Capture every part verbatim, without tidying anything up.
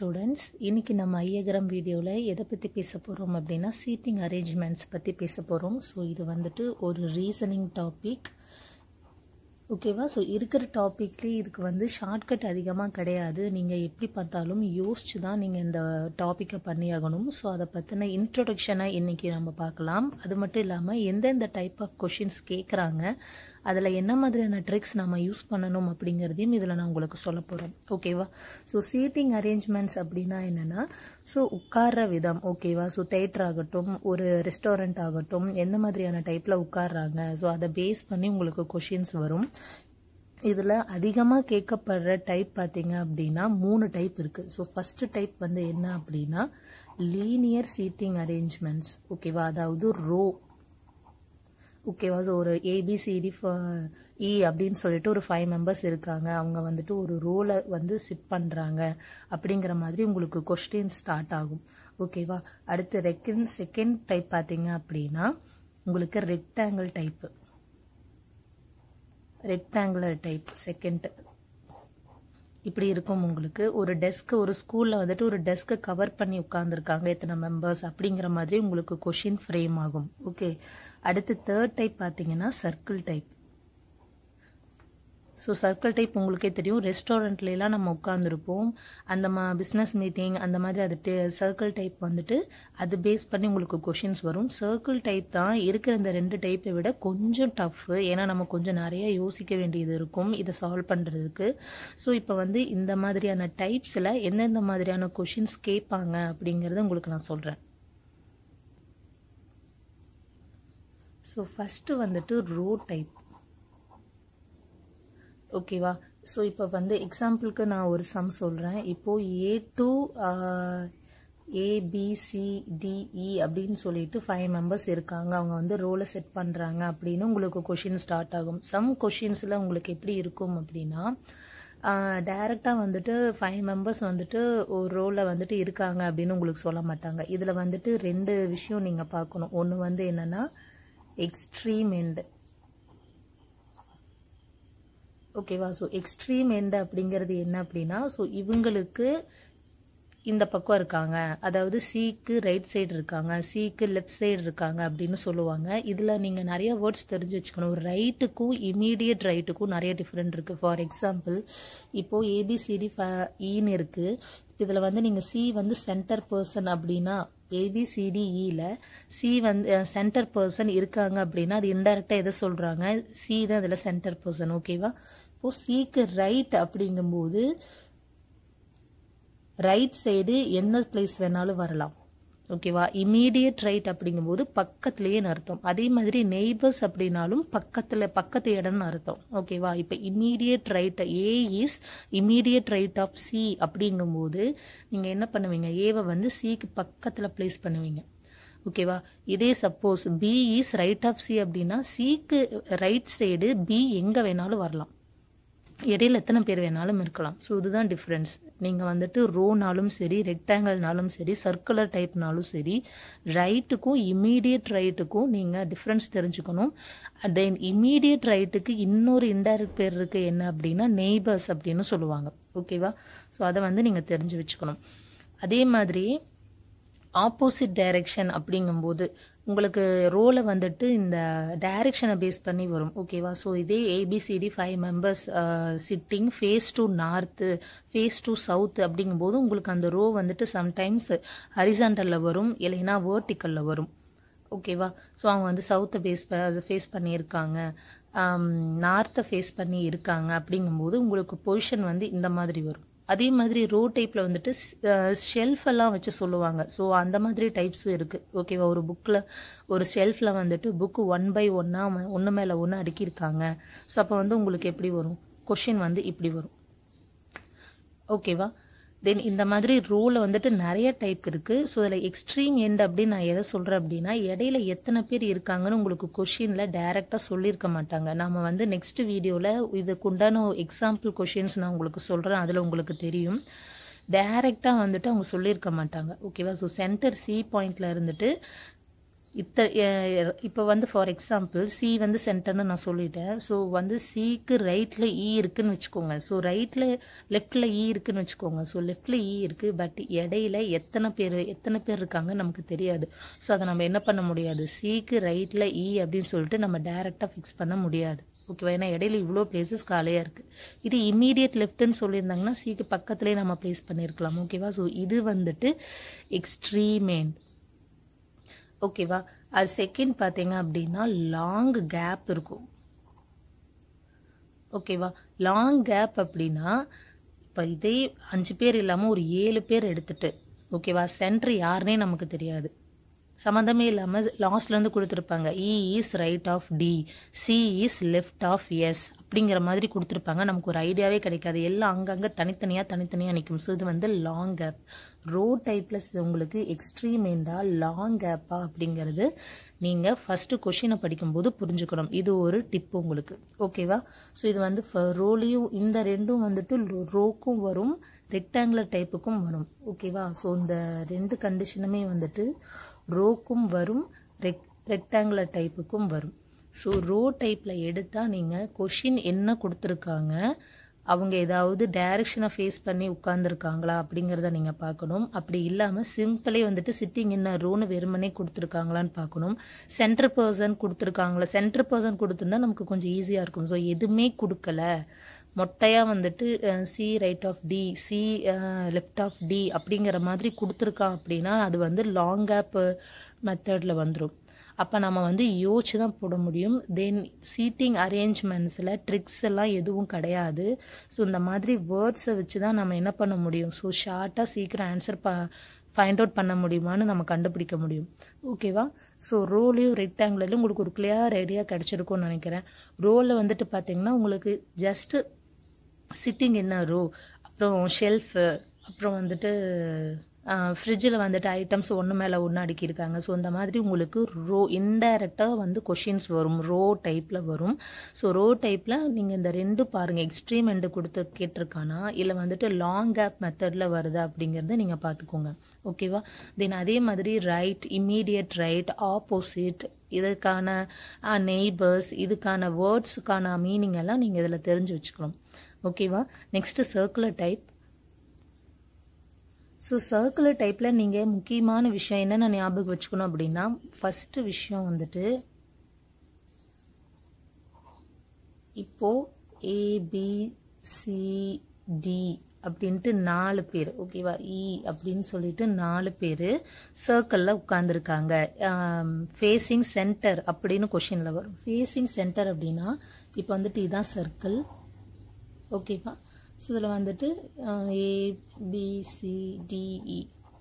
Students, இன்னைக்கு நம்ம ஐயகிராம் வீடியோவில் எதை பற்றி பேச போகிறோம் அப்படின்னா சீட்டிங் அரேஞ்ச்மெண்ட்ஸ் பற்றி பேச போகிறோம். ஸோ இது வந்துட்டு ஒரு ரீசனிங் டாபிக், ஓகேவா? ஸோ இருக்கிற டாப்பிக்லேயே இதுக்கு வந்து ஷார்ட்கட் அதிகமாக கிடையாது. நீங்கள் எப்படி பார்த்தாலும் யோசிச்சு தான் நீங்கள் இந்த டாப்பிக்கை பண்ணியாகணும். ஸோ அதை பற்றின இன்ட்ரொடக்ஷனை இன்றைக்கி நம்ம பார்க்கலாம். அது மட்டும் இல்லாமல் எந்தெந்த டைப் ஆஃப் கொஷின்ஸ் கேட்குறாங்க, அதில் என்ன மாதிரியான ட்ரிக்ஸ் நம்ம யூஸ் பண்ணணும் அப்படிங்கிறதையும் இதில் நான் உங்களுக்கு சொல்ல போகிறேன், ஓகேவா? ஸோ சீட்டிங் அரேஞ்ச்மெண்ட்ஸ் அப்படின்னா என்னென்னா, ஸோ உட்கார்ற விதம், ஓகேவா? ஸோ தேட்டர் ஆகட்டும், ஒரு ரெஸ்டாரண்ட் ஆகட்டும், எந்த மாதிரியான டைப்பில் உட்கார்றாங்க, ஸோ அதை பேஸ் பண்ணி உங்களுக்கு கொஷின்ஸ் வரும். இதில் அதிகமாக கேட்கப்படுற டைப் பார்த்தீங்க அப்படின்னா மூணு டைப் இருக்குது. ஸோ ஃபஸ்ட்டு டைப் வந்து என்ன அப்படின்னா லீனியர் சீட்டிங் அரேஞ்ச்மெண்ட்ஸ், ஓகேவா? அதாவது ரோ, ஓகேவா? ஸோ ஒரு ஏபிசிடி இ அப்படின்னு சொல்லிட்டு ஒரு ஃபைவ் மெம்பர்ஸ் இருக்காங்க, அவங்க வந்துட்டு ஒரு ரோலை வந்து சிட் பண்ணுறாங்க அப்படிங்கிற மாதிரி உங்களுக்கு கொஸ்டின் ஸ்டார்ட் ஆகும், ஓகேவா? அடுத்து ரெக்கன் செகண்ட் டைப் பார்த்தீங்க அப்படின்னா உங்களுக்கு rectangle type, rectangular type second இப்படி இருக்கும். உங்களுக்கு ஒரு டெஸ்க், ஒரு ஸ்கூலில் வந்துட்டு ஒரு டெஸ்க்கை கவர் பண்ணி உட்காந்துருக்காங்க எத்தனை மெம்பர்ஸ் அப்படிங்கிற மாதிரி உங்களுக்கு கொஷின் ஃப்ரேம் ஆகும், ஓகே? அடுத்து தேர்ட் டைப் பார்த்தீங்கன்னா circle type. So circle type உங்களுக்கே தெரியும், ரெஸ்டாரண்ட்லாம் நம்ம உட்காந்துருப்போம், அந்த மா பிஸ்னஸ் மீட்டிங் அந்த மாதிரி அது சர்க்கிள் டைப் வந்துட்டு அது பேஸ் பண்ணி உங்களுக்கு கொஷின்ஸ் வரும். சர்க்கிள் டைப் தான் இருக்கிற இந்த ரெண்டு டைப்பை விட கொஞ்சம் டஃப்பு, ஏன்னா நம்ம கொஞ்சம் நிறைய யோசிக்க வேண்டியது இருக்கும் இதை சால்வ் பண்ணுறதுக்கு. ஸோ இப்போ வந்து இந்த மாதிரியான டைப்ஸில் எந்தெந்த மாதிரியான கொஷின்ஸ் கேட்பாங்க அப்படிங்கிறத உங்களுக்கு நான் சொல்கிறேன். ஸோ ஃபஸ்ட்டு வந்துட்டு ரோ டைப், ஓகேவா? ஸோ இப்போ வந்து எக்ஸாம்பிளுக்கு நான் ஒரு சம் சொல்கிறேன். இப்போது ஏ டூ ஏபிசிடிஇ அப்படின்னு சொல்லிட்டு ஃபைவ் மெம்பர்ஸ் இருக்காங்க, அவங்க வந்து ரோலை செட் பண்ணுறாங்க அப்படின்னு உங்களுக்கு கொஷின் ஸ்டார்ட் ஆகும். சம் கொஷின்ஸில் உங்களுக்கு எப்படி இருக்கும் அப்படின்னா டைரெக்டாக வந்துட்டு ஃபைவ் மெம்பர்ஸ் வந்துட்டு ஒரு ரோலில் வந்துட்டு இருக்காங்க அப்படின்னு உங்களுக்கு சொல்ல மாட்டாங்க. இதில் வந்துட்டு ரெண்டு விஷயம் நீங்கள் பார்க்கணும். ஒன்று வந்து என்னென்னா எக்ஸ்ட்ரீம் எண்டு, ஓகேவா? ஸோ எக்ஸ்ட்ரீம் எண்டு அப்படிங்கிறது என்ன அப்படின்னா, ஸோ இவங்களுக்கு இந்த பக்கம் இருக்காங்க, அதாவது சிக்கு ரைட் சைடு இருக்காங்க, சிக்கு லெஃப்ட் சைடு இருக்காங்க அப்படின்னு சொல்லுவாங்க. இதில் நீங்கள் நிறைய வேர்ட்ஸ் தெரிஞ்சு வச்சுக்கணும். ரைட்டுக்கும் இமீடியட் ரைட்டுக்கும் நிறைய டிஃப்ரெண்ட் இருக்குது. ஃபார் எக்ஸாம்பிள் இப்போது ஏபிசிடி ஈன்னு இருக்குது, இதில் வந்து நீங்கள் சி வந்து சென்டர் பர்சன் அப்படின்னா ஏபிசிடிஇயில் சி வந்து சென்டர் பர்சன் இருக்காங்க அப்படின்னா அது இன்டெரக்டாக எதை சொல்கிறாங்க, சி தான் அதில் சென்டர் பர்சன், ஓகேவா? இப்போது சிக்கு ரைட் அப்படிங்கும்போது ரைட் சைடு எந்த பிளேஸ் வேணாலும் வரலாம், ஓகேவா? இமீடியட் ரைட் அப்படிங்கும்போது பக்கத்துலேயே அர்த்தம். அதே மாதிரி நெய்பர்ஸ் அப்படின்னாலும் பக்கத்தில் பக்கத்து இடம்னு அர்த்தம், ஓகேவா? இப்போ immediate right, A is immediate right of C அப்படிங்கும்போது நீங்கள் என்ன பண்ணுவீங்க, ஏவை வந்து சிக்கு பக்கத்தில் பிளேஸ் பண்ணுவீங்க, ஓகேவா? இதே suppose B is right of C அப்படின்னா சிக்கு ரைட் சைடு பி எங்கே வேணாலும் வரலாம், இடையில எத்தனை பேர் வேணாலும் இருக்கலாம். ஸோ இதுதான் டிஃப்ரென்ஸ். நீங்கள் வந்துட்டு ரோனாலும் சரி, ரெக்டாங்கிள்னாலும் சரி, சர்க்குலர் டைப்னாலும் சரி, ரைட்டுக்கும் இமீடியட் ரைட்டுக்கும் நீங்கள் டிஃப்ரென்ஸ் தெரிஞ்சுக்கணும். தென் இமீடியட் ரைட்டுக்கு இன்னொரு இன்டைரக்ட் பேர் இருக்குது, என்ன அப்படின்னா நெய்பர்ஸ் அப்படின்னு சொல்லுவாங்க, ஓகேவா? ஸோ அதை வந்து நீங்கள் தெரிஞ்சு வச்சுக்கணும். அதே மாதிரி ஆப்போசிட் டைரெக்ஷன் அப்படிங்கும்போது உங்களுக்கு ரோலை வந்துட்டு இந்த டைரெக்ஷனை பேஸ் பண்ணி வரும், ஓகேவா? ஸோ இதே ABCD five members sitting face to north, face to south அப்படிங்கும்போது உங்களுக்கு அந்த ரோ வந்துட்டு சம்டைம்ஸ் ஹரிசாண்டலில் வரும், இல்லைன்னா வேர்ட்டிக்கலில் வரும், ஓகேவா? ஸோ அவங்க வந்து சவுத்தை பேஸ் ஃபேஸ் பண்ணியிருக்காங்க, நார்த்தை ஃபேஸ் பண்ணி இருக்காங்க அப்படிங்கும்போது உங்களுக்கு பொசிஷன் வந்து இந்த மாதிரி வரும். அதே மாதிரி ரோ டைப்பில் வந்துட்டு ஷெல்ஃப் எல்லாம் வச்சு சொல்லுவாங்க. ஸோ அந்த மாதிரி டைப்ஸும் இருக்குது, ஓகேவா? ஒரு புக்கில் ஒரு ஷெல்ஃபில் வந்துட்டு புக்கு ஒன் பை ஒன்னாக ஒன்று மேலே ஒன்று அடுக்கியிருக்காங்க. ஸோ அப்போ வந்து உங்களுக்கு எப்படி வரும், கொஷின் வந்து இப்படி வரும், ஓகேவா? தென் இந்த மாதிரி ரோவில் வந்துட்டு நிறைய டைப் இருக்குது. ஸோ அதில் எக்ஸ்ட்ரீம் எண்ட் அப்படின்னு நான் எதை சொல்கிறேன் அப்படின்னா இடையில எத்தனை பேர் இருக்காங்கன்னு உங்களுக்கு கொஷினில் டைரெக்டாக சொல்லியிருக்க மாட்டாங்க. நம்ம வந்து நெக்ஸ்ட் வீடியோவில் இதுக்கு உண்டான எக்ஸாம்பிள் கொஷின்ஸ் நான் உங்களுக்கு சொல்கிறேன், அதில் உங்களுக்கு தெரியும். டைரெக்டாக வந்துட்டு அவங்க சொல்லியிருக்க மாட்டாங்க, ஓகேவா? ஸோ சென்டர் சி பாயிண்டில் இருந்துட்டு இத்த இப்போ வந்து ஃபார் எக்ஸாம்பிள் சி வந்து சென்டர்னு நான் சொல்லிட்டேன். ஸோ வந்து சிக்கு ரைட்டில் இ இருக்குன்னு வச்சுக்கோங்க. ஸோ ரைட்டில் லெஃப்டில் இ இருக்குன்னு வச்சுக்கோங்க. ஸோ லெஃப்டில் இ இருக்குது, பட் இடையில எத்தனை பேர் எத்தனை பேர் இருக்காங்க நமக்கு தெரியாது. ஸோ அதை நம்ம என்ன பண்ண முடியாது, சிக்கு ரைட்டில் இ அப்படின்னு சொல்லிட்டு நம்ம டைரெக்டாக ஃபிக்ஸ் பண்ண முடியாது. ஓகேவா, ஏன்னா இடையில இவ்வளோ பிளேசஸ் காலியாக இருக்குது. இது இம்மீடியட் லெஃப்ட்னு சொல்லியிருந்தாங்கன்னா சிக்கு பக்கத்துலேயே நம்ம பிளேஸ் பண்ணியிருக்கலாம். ஓகேவா, ஸோ இது வந்துட்டு எக்ஸ்ட்ரீம் எண்ட். ஓகேவா, அது செகண்ட் பார்த்தீங்க அப்படின்னா லாங் கேப் இருக்கும். ஓகேவா, லாங் கேப் அப்படின்னா இப்போ இதே அஞ்சு பேர் இல்லாமல் ஒரு ஏழு பேர் எடுத்துட்டு, ஓகேவா, சென்டர் யாருன்னே நமக்கு தெரியாது, சம்மந்தமே இல்லாமல் லாஸ்ட்லேருந்து கொடுத்துருப்பாங்க. E is right of D, C is left of S அப்படிங்கிற மாதிரி கொடுத்துருப்பாங்க. நமக்கு ஒரு ஐடியாவே கிடைக்காது, எல்லாம் அங்கங்கே தனித்தனியாக தனித்தனியாக நிற்கும். ஸோ இது வந்து லாங் கேப். ரோ டைப்பில் உங்களுக்கு எக்ஸ்ட்ரீம் எண்டா லாங் கேப்பா அப்படிங்கிறது நீங்கள் ஃபஸ்ட்டு கொஷினை படிக்கும்போது புரிஞ்சுக்கணும். இது ஒரு டிப்பு உங்களுக்கு. ஓகேவா, ஸோ இது வந்து ரோலையும் இந்த ரெண்டும் வந்துட்டு ரோக்கும் வரும், ரெக்டாங்குலர் டைப்புக்கும் வரும். ஓகேவா, ஸோ இந்த ரெண்டு கண்டிஷனுமே வந்துட்டு ரோக்கும் வரும், ரெக் ரெக்டாங்குலர் டைப்புக்கும் வரும். ஸோ ரோ டைப்பில் எடுத்தால் நீங்கள் கொஷின் என்ன கொடுத்துருக்காங்க, அவங்க ஏதாவது டைரக்ஷனை ஃபேஸ் பண்ணி உட்காந்துருக்காங்களா அப்படிங்கிறத நீங்கள் பார்க்கணும். அப்படி இல்லாமல் சிம்பிளே வந்துட்டு சிட்டிங் இன் ரோன்னு வெறுமனே கொடுத்துருக்காங்களான்னு பார்க்கணும். சென்டர் பர்சன் கொடுத்துருக்காங்களா, சென்டர் பர்சன் கொடுத்துருந்தா நமக்கு கொஞ்சம் ஈஸியாக இருக்கும். ஸோ எதுவுமே கொடுக்கல, மொட்டையாக வந்துட்டு C right of D, C left of D அப்படிங்கிற மாதிரி கொடுத்துருக்கான் அப்படின்னா அது வந்து லாங் கேப் மெத்தடில் வந்துடும். அப்போ நம்ம வந்து யோசிச்சு தான் போட முடியும். தென் சீட்டிங் அரேஞ்ச்மெண்ட்ஸில் ட்ரிக்ஸ் எல்லாம் எதுவும் கிடையாது. ஸோ இந்த மாதிரி வேர்ட்ஸை வச்சு தான் நம்ம என்ன பண்ண முடியும், ஸோ ஷார்ட்டாக சீக்கிரம் ஆன்சர் ப ஃபைண்ட் அவுட் பண்ண முடியுமான்னு நம்ம கண்டுபிடிக்க முடியும். ஓகேவா, ஸோ ரோலையும் ரெக்டாங்குலர்லையும் உங்களுக்கு ஒரு கிளியர் ஐடியா கிடச்சிருக்கும்னு நினைக்கிறேன். ரோவில் வந்துட்டு பார்த்தீங்கன்னா உங்களுக்கு ஜஸ்ட்டு சிட்டிங் என்ன ரோ, அப்புறம் ஷெல்ஃபு, அப்புறம் வந்துட்டு ஃப்ரிட்ஜில் வந்துட்டு ஐட்டம்ஸ் ஒன்று மேலே ஒன்று அடுக்கியிருக்காங்க. ஸோ இந்த மாதிரி உங்களுக்கு ரோ இன்டைரக்டாக வந்து கொஷின்ஸ் வரும், ரோ டைப்பில் வரும். ஸோ ரோ டைப்பில் நீங்கள் இந்த ரெண்டு பாருங்கள், எக்ஸ்ட்ரீம் எண்டு கொடுத்து கேட்டிருக்கானா இல்லை வந்துட்டு லாங் கேப் மெத்தடில் வருது அப்படிங்கிறத நீங்கள் பார்த்துக்கோங்க. ஓகேவா, தென் அதே மாதிரி ரைட், இம்மீடியட் ரைட், ஆப்போசிட், இதுக்கான நெய்பர்ஸ், இதுக்கான வேர்ட்ஸுக்கான மீனிங் எல்லாம் நீங்கள் இதில் தெரிஞ்சு வச்சுக்கணும். ஓகேவா, next circular type. So circular டைப்பில் நீங்கள் முக்கியமான விஷயம் என்னென்ன ஞாபகம் வச்சுக்கணும் அப்படின்னா, ஃபஸ்ட்டு விஷயம் வந்துட்டு இப்போது ஏபிசிடி அப்படின்ட்டு நாலு பேர், ஓகேவா, இ அப்படின்னு சொல்லிட்டு நாலு பேர் சர்க்கிளில் உட்காந்துருக்காங்க. ஃபேஸிங் சென்டர் அப்படின்னு கொஷினில் வரும். ஃபேஸிங் சென்டர் அப்படின்னா இப்போ வந்துட்டு இதுதான் சர்க்கிள். ஓகேவா, ஸோ இதில் வந்துட்டு ஏபிசிடிஇ.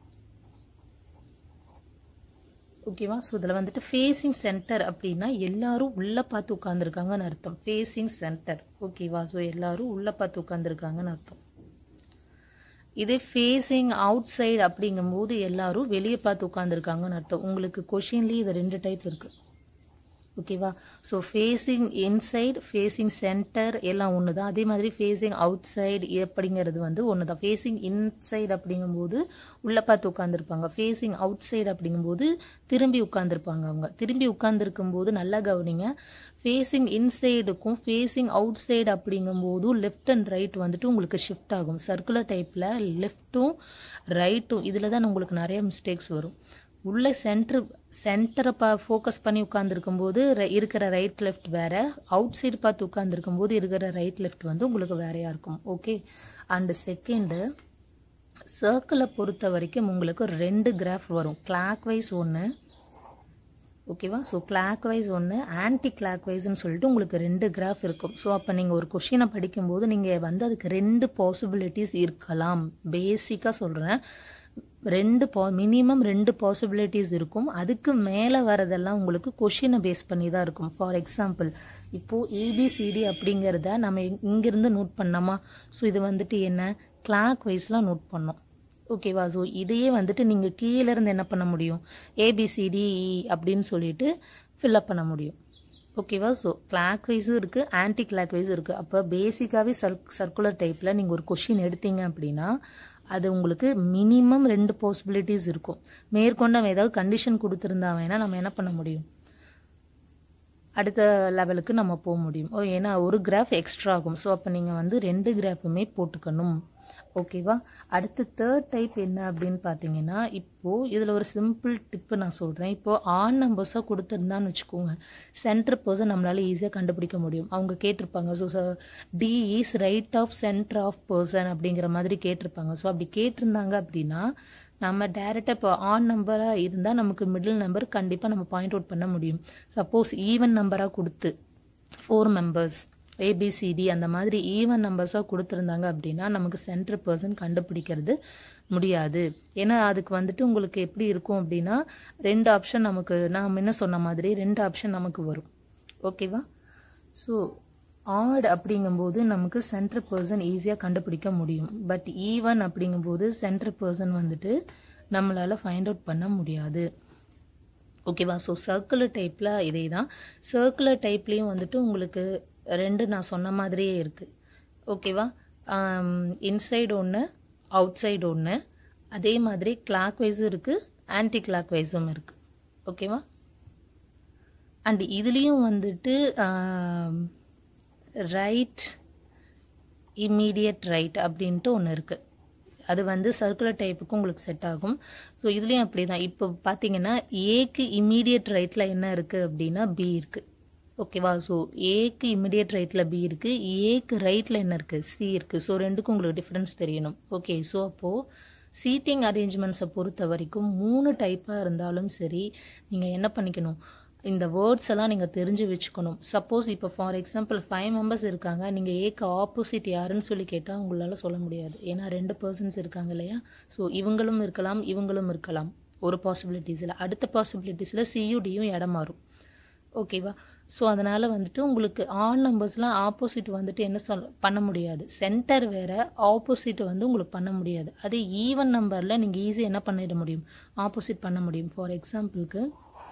ஓகேவா, ஸோ இதில் வந்துட்டு ஃபேஸிங் சென்டர் அப்படின்னா எல்லாரும் உள்ளே பார்த்து உட்காந்துருக்காங்கன்னு அர்த்தம். Facing centre. ஓகேவா, ஸோ எல்லாரும் உள்ளே பார்த்து உட்காந்துருக்காங்கன்னு அர்த்தம். இதே ஃபேஸிங் அவுட் சைடு அப்படிங்கும்போது எல்லாரும் வெளியே பார்த்து உட்காந்துருக்காங்கன்னு அர்த்தம். உங்களுக்கு கொஷின்லேயே இது ரெண்டு டைப் இருக்குது. ஓகேவா, so facing inside, facing center எல்லாம் ஒன்று தான். அதே மாதிரி ஃபேஸிங் அவுட் சைடு அப்படிங்கிறது வந்து ஒன்று தான். ஃபேஸிங் இன்சைடு அப்படிங்கும்போது உள்ளே பார்த்து உட்காந்துருப்பாங்க, ஃபேஸிங் அவுட் சைடு அப்படிங்கும்போது திரும்பி உட்காந்துருப்பாங்க. அவங்க திரும்பி உட்காந்துருக்கும்போது நல்லா கவனிங்க, ஃபேஸிங் இன்சைடுக்கும் ஃபேஸிங் அவுட் சைடு அப்படிங்கும்போது லெஃப்ட் அண்ட் ரைட் வந்துட்டு உங்களுக்கு ஷிஃப்ட் ஆகும். சர்க்குலர் டைப்பில் லெஃப்ட்டும் ரைட்டும் இதில் தான் உங்களுக்கு நிறைய மிஸ்டேக்ஸ் வரும். உள்ள சென்டர் சென்டரை பா ஃபோக்கஸ் பண்ணி உட்காந்துருக்கும் போது இருக்கிற ரைட் லெஃப்ட் வேறு, அவுட் சைடு பார்த்து உட்காந்துருக்கும் போது இருக்கிற ரைட் லெஃப்ட் வந்து உங்களுக்கு வேறையாக இருக்கும். ஓகே, அண்டு செகண்டு சர்க்கிளை பொறுத்த வரைக்கும் உங்களுக்கு ரெண்டு கிராஃப் வரும், கிளாக் வைஸ் ஒன்று. ஓகேவா, ஸோ கிளாக் வைஸ் ஒன்று, ஆன்டி கிளாக் வைஸ்ன்னு சொல்லிட்டு உங்களுக்கு ரெண்டு கிராஃப் இருக்கும். ஸோ அப்போ நீங்கள் ஒரு கொஷினை படிக்கும்போது நீங்கள் வந்து அதுக்கு ரெண்டு பாசிபிலிட்டிஸ் இருக்கலாம். பேசிக்காக சொல்கிறேன், ரெண்டு பா மினிமம் ரெண்டு பாசிபிலிட்டிஸ் இருக்கும். அதுக்கு மேலே வரதெல்லாம் உங்களுக்கு கொஷினை பேஸ் பண்ணி தான் இருக்கும். ஃபார் எக்ஸாம்பிள் இப்போது ஏபிசிடி அப்படிங்கிறத நம்ம இங்கேருந்து நோட் பண்ணோமா, ஸோ இது வந்துட்டு என்ன கிளாக் வைஸ்லாம் நோட் பண்ணோம். ஓகேவா, ஸோ இதையே வந்துட்டு நீங்கள் கீழேருந்து என்ன பண்ண முடியும், ஏபிசிடி அப்படின்னு சொல்லிட்டு ஃபில்அப் பண்ண முடியும். ஓகேவா, ஸோ கிளாக் வைஸும் இருக்குது, ஆன்டி கிளாக் வைஸும் இருக்குது. அப்போ பேசிக்காகவே சர்க் சர்க்குலர் டைப்பில் நீங்கள் ஒரு கொஷின் எடுத்தீங்க அப்படின்னா அது உங்களுக்கு மினிமம் ரெண்டு பாசிபிலிட்டிஸ் இருக்கும். மேற்கொண்டு அவன் ஏதாவது கண்டிஷன் கொடுத்துருந்தா வேணா நம்ம என்ன பண்ண முடியும், அடுத்த லெவலுக்கு நம்ம போக முடியும். ஓ ஏன்னா ஒரு கிராஃப் எக்ஸ்ட்ரா ஆகும். ஸோ அப்போ நீங்கள் வந்து ரெண்டு கிராஃபுமே போட்டுக்கணும். ஓகேவா. அடுத்து தேர்ட் டைப் என்ன அப்படின்னு பார்த்தீங்கன்னா, இப்போது இதில் ஒரு சிம்பிள் டிப்பு நான் சொல்கிறேன். இப்போது ஆன் நம்பர்ஸாக கொடுத்துருந்தான்னு வச்சுக்கோங்க, சென்டர் பர்சன் நம்மளால் ஈஸியாக கண்டுபிடிக்க முடியும். அவங்க கேட்டிருப்பாங்க, so D is right of center of person அப்படிங்கிற மாதிரி கேட்டிருப்பாங்க. ஸோ அப்படி கேட்டிருந்தாங்க அப்படின்னா நம்ம டேரெக்டாக இப்போ ஆன் நம்பராக இருந்தால் நமக்கு மிடில் நம்பர் கண்டிப்பாக நம்ம பாயிண்ட் அவுட் பண்ண முடியும். சப்போஸ் ஈவன் நம்பராக கொடுத்து ஃபோர் மெம்பர்ஸ் ஏபிசிடி அந்த மாதிரி ஈவன் நம்பர்ஸாக கொடுத்துருந்தாங்க அப்படின்னா நமக்கு சென்டர் பர்சன் கண்டுபிடிக்கிறது முடியாது. ஏன்னா அதுக்கு வந்துட்டு உங்களுக்கு எப்படி இருக்கும் அப்படின்னா ரெண்டு ஆப்ஷன் நமக்கு, நான் என்ன சொன்ன மாதிரி ரெண்டு ஆப்ஷன் நமக்கு வரும். ஓகேவா. ஸோ ஆட் அப்படிங்கும்போது நமக்கு சென்டர் பர்சன் ஈஸியாக கண்டுபிடிக்க முடியும். பட் ஈவன் அப்படிங்கும்போது சென்டர் பர்சன் வந்துட்டு நம்மளால் ஃபைண்ட் அவுட் பண்ண முடியாது. ஓகேவா. ஸோ சர்க்குலர் டைப்பில் இதே தான். சர்க்குலர் டைப்லேயும் வந்துட்டு உங்களுக்கு ரெண்டு நான் சொன்ன மாதிரியே இருக்குது. ஓகேவா. இன்சைடு ஒன்று, அவுட் சைடு ஒன்று. அதே மாதிரி கிளாக் வைஸும் இருக்குது, ஆன்டி கிளாக் வைஸும் இருக்குது. ஓகேவா. அண்ட் இதுலேயும் வந்துட்டு ரைட் இம்மீடியட் ரைட் அப்படின்ட்டு ஒன்று இருக்குது. அது வந்து சர்க்குலர் டைப்புக்கு உங்களுக்கு செட் ஆகும். ஸோ இதுலேயும் அப்படி தான். இப்போ பார்த்தீங்கன்னா ஏக்கு இம்மீடியட் ரைட்டில் என்ன இருக்குது அப்படின்னா பி இருக்குது. ஓகேவா. ஸோ ஏக்கு இமிடியேட் ரைட்டில் பி இருக்குது, ஏக்கு ரைட்டில் என்ன இருக்குது சி இருக்குது. ஸோ ரெண்டுக்கும் உங்களுக்கு டிஃப்ரென்ஸ் தெரியணும். ஓகே. ஸோ அப்போது சீட்டிங் அரேஞ்ச்மெண்ட்ஸை பொறுத்த வரைக்கும் மூணு டைப்பாக இருந்தாலும் சரி நீங்கள் என்ன பண்ணிக்கணும், இந்த வேர்ட்ஸ் எல்லாம் நீங்கள் தெரிஞ்சு வச்சுக்கணும். சப்போஸ் இப்போ ஃபார் எக்ஸாம்பிள் ஃபைவ் மெம்பர்ஸ் இருக்காங்க, நீங்கள் ஏக்கு ஆப்போசிட் யாருன்னு சொல்லி கேட்டால் உங்களால் சொல்ல முடியாது. ஏன்னா ரெண்டு பர்சன்ஸ் இருக்காங்க இல்லையா. ஸோ இவங்களும் இருக்கலாம் இவங்களும் இருக்கலாம் ஒரு பாசிபிலிட்டிஸில். அடுத்த பாசிபிலிட்டிஸில் சியும் டியும் இடம் மாறும். ஓகேவா. ஸோ அதனால் வந்துட்டு உங்களுக்கு ஆன் நம்பர்ஸ்லாம் ஆப்போசிட் வந்துட்டு என்ன சொல் பண்ண முடியாது. சென்டர் வேறு, ஆப்போசிட் வந்து உங்களுக்கு பண்ண முடியாது. அதே ஈவன் நம்பரில் நீங்கள் ஈஸியாக என்ன பண்ணிட முடியும், ஆப்போசிட் பண்ண முடியும். ஃபார் எக்ஸாம்பிளுக்கு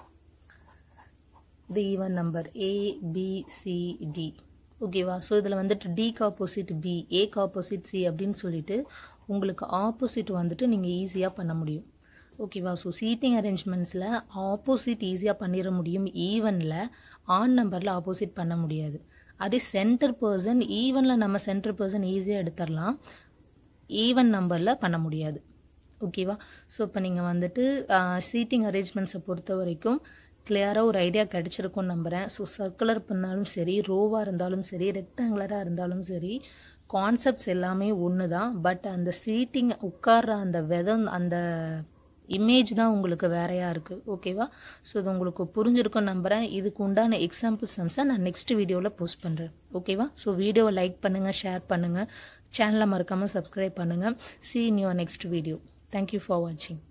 இது even number A B C D. ஓகேவா. ஸோ இதில் வந்துட்டு டிக்கு ஆப்போசிட் பி, ஏக்கு ஆப்போசிட் சி அப்படின்னு சொல்லிட்டு உங்களுக்கு ஆப்போசிட் வந்துட்டு நீங்கள் ஈஸியாக பண்ண முடியும். ஓகேவா. ஸோ சீட்டிங் அரேஞ்ச்மெண்ட்ஸில் ஆப்போசிட் ஈஸியாக பண்ணிட முடியும், ஈவனில் ஆன் நம்பரில் ஆப்போசிட் பண்ண முடியாது. அதே சென்டர் பர்சன் ஈவனில் நம்ம சென்டர் பர்சன் ஈஸியாக எடுத்துடலாம், ஈவன் நம்பரில் பண்ண முடியாது. ஓகேவா. ஸோ இப்போ நீங்கள் வந்துட்டு சீட்டிங் அரேஞ்ச்மெண்ட்ஸை பொறுத்த வரைக்கும் கிளியராக ஒரு ஐடியா கிடச்சிருக்கும்னு நம்புகிறேன். ஸோ சர்க்குலர் பண்ணாலும் சரி, ரோவாக இருந்தாலும் சரி, ரெக்டாங்குலராக இருந்தாலும் சரி, கான்செப்ட்ஸ் எல்லாமே ஒன்று தான். பட் அந்த சீட்டிங் உட்கார்ற அந்த வெதம் அந்த இமேஜ் தான் உங்களுக்கு வேறையாக இருக்குது. ஓகேவா. ஸோ இது உங்களுக்கு புரிஞ்சிருக்கும்னு நம்புகிறேன். இதுக்கு உண்டான எக்ஸாம்பிள் சம்ஸை நான் நெக்ஸ்ட் வீடியோவில் போஸ்ட் பண்ணுறேன். ஓகேவா. ஸோ வீடியோவை லைக் பண்ணுங்கள், ஷேர் பண்ணுங்கள், சேனலை மறக்காமல் சப்ஸ்கிரைப் பண்ணுங்கள். See you in your next video. Thank you for watching.